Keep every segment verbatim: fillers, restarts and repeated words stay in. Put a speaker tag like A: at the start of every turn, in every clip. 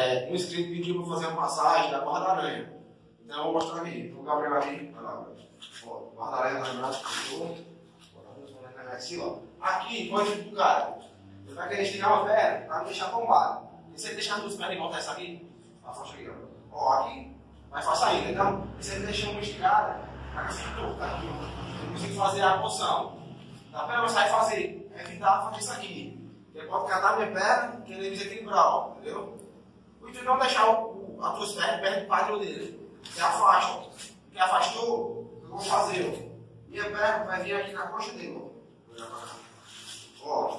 A: É, um inscrito pediu para fazer uma massagem da guarda-aranha. Então eu vou mostrar aqui. Então o Gabriel aqui, olha lá, ó, guarda-aranha na braço, aqui, pode ir pro cara. Ele vai querer estirar uma perna para não deixar tombado. E se ele deixar as duas pernas e voltar essa aqui, afasta aqui, ó. Ó, aqui, vai faça ainda. Então, se ele deixar uma esticada, vai assim, tá aqui, ó. Ele consegue fazer a posição. Da perna você vai fazer, evitar fazer isso aqui. Ele pode catar a minha perna, querer desequilibrar, ó, entendeu? O intuito é não deixar o, as duas pernas perto do quadril dele. Você afasta, ó. Quem afastou, o que eu vou fazer, ó. Minha perna vai vir aqui na coxa dele, ó. Ó,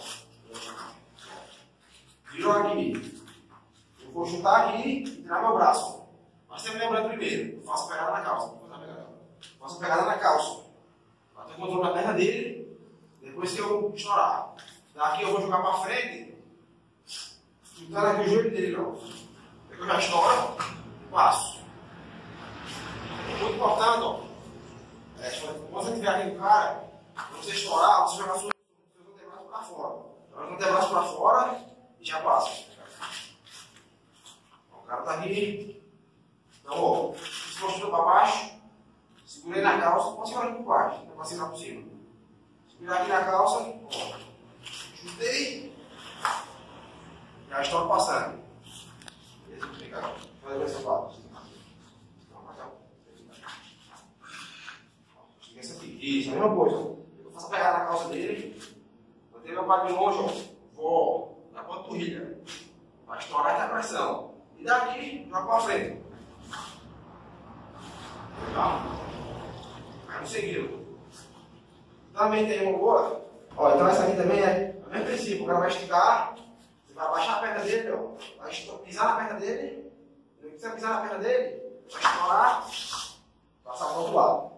A: virou aqui. Eu vou chutar aqui e tirar meu braço. Mas sempre lembrando primeiro, faço pegada na calça. Faço pegada na calça. Bater o controle da perna dele. Depois que eu estourar. Daqui eu vou jogar para frente. Chutando aqui o joelho dele, ó. Depois eu já estouro e passo. Muito importante, ó. É, quando você estiver aqui no cara, quando você estourar, você jogar seus antebraços para fora. Joga os antebraços para fora e já passa. O cara tá aqui. Então, ó, se postura para baixo, segurei na calça, pode segurar aqui por baixo, não é para segurar por cima. Segurar aqui na calça, ó. Chutei, já estouro passando. Beleza? Fica aqui. Faz esse lado. Essa aqui. Isso, a mesma coisa. Eu faço a pegada na calça dele. Botei meu quadril longe, ó. Vou na panturrilha. Vai estourar a pressão. E daqui, joga para frente. Legal? Aí não seguiu. Também tem uma boa. Ó, então essa aqui também é o mesmo princípio. O cara vai esticar. Você vai abaixar a perna dele, ó. Vai pisar na perna dele. Não precisa pisar na perna dele. Vai estourar. Passar para o outro lado.